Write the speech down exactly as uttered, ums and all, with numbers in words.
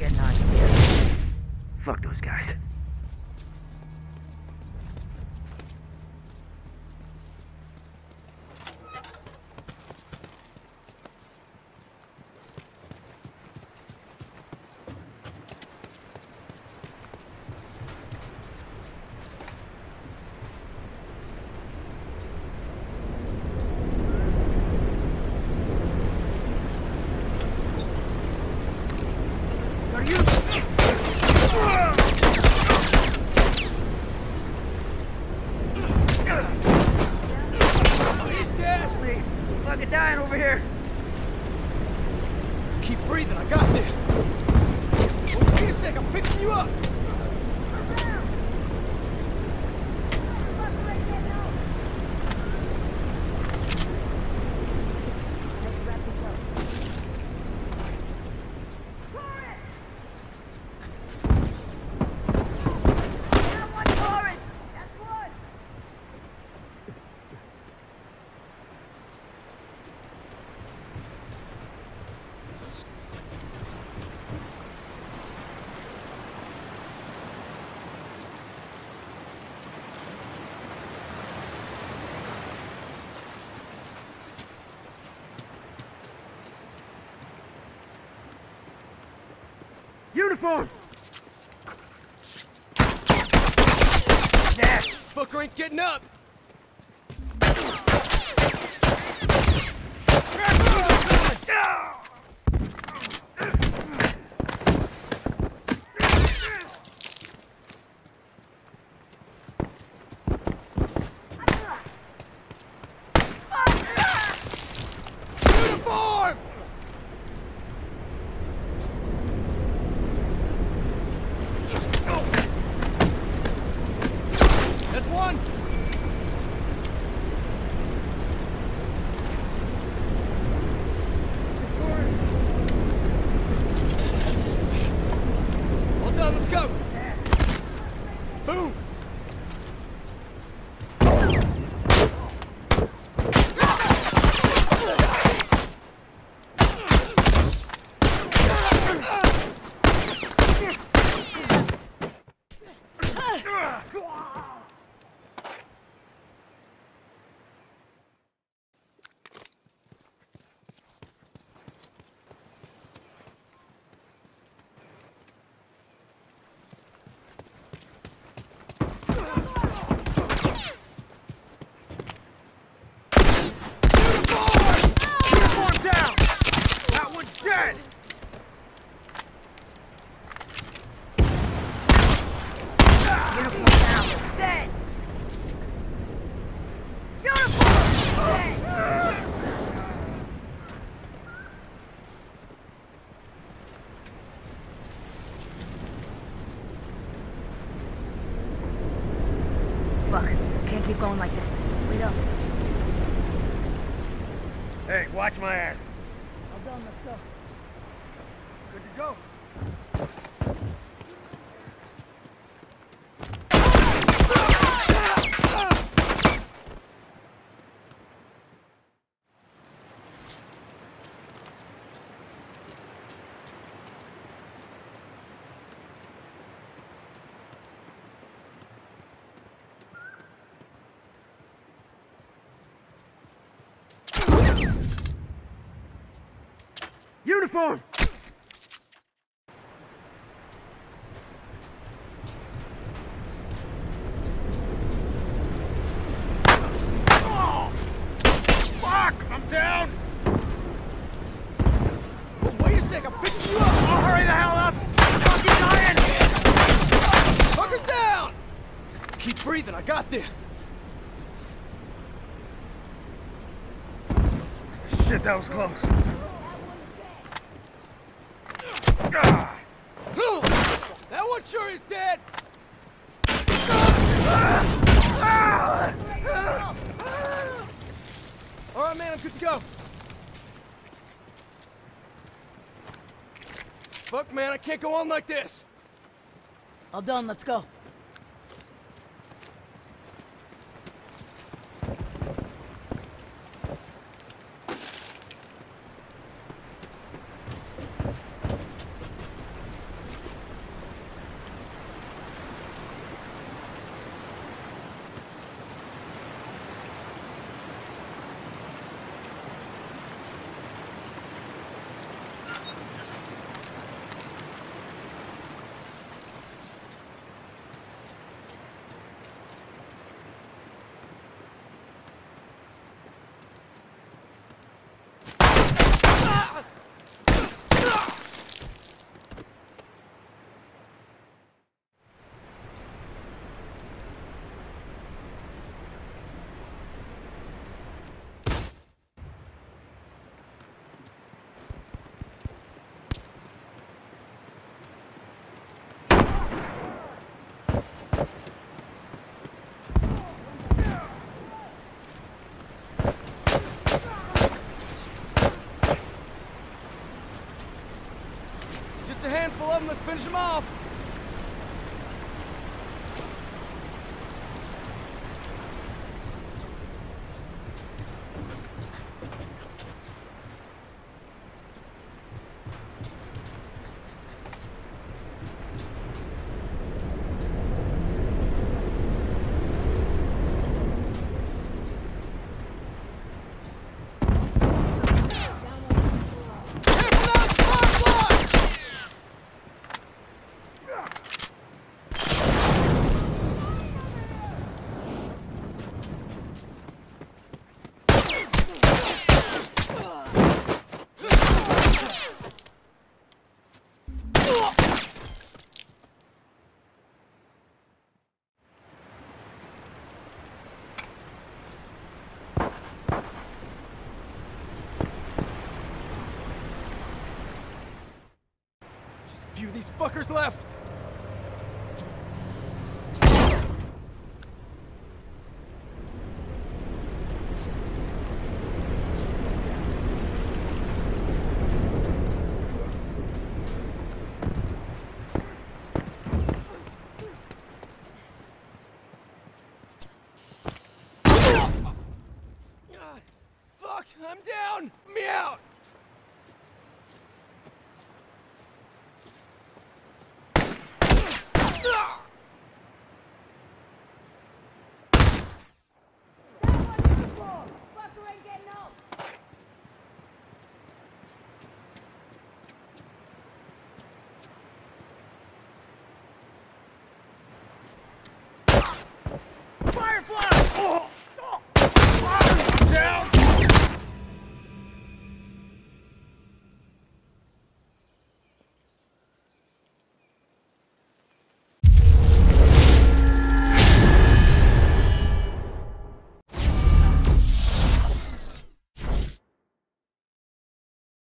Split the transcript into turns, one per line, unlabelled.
getting out of here. Fuck those guys. Dying over here.
Keep breathing, I got this. Oh, wait a sec, I'm fixing you up.
Uniform!
Yeah, fucker ain't getting up! Uniform! That's one! All done, let's go! Boom!
Can't keep going like this. Wait up.
Hey, watch my ass.
All done, let's go.
Good to go.
Uniform!
Oh! Fuck! I'm down!
Oh, wait a sec, I'm fixing you up!
Oh, hurry the hell up! I'm fucking dying!
Fucker's down! Keep breathing, I got this!
Shit, that was close. Ah.
That one sure is dead! Alright, man, I'm good to go. Fuck, man, I can't go on like this.
All done, let's go.
a handful of them, let's finish them off. Few of these fuckers left. Fuck, I'm down. Me out.
Firefly! Oh!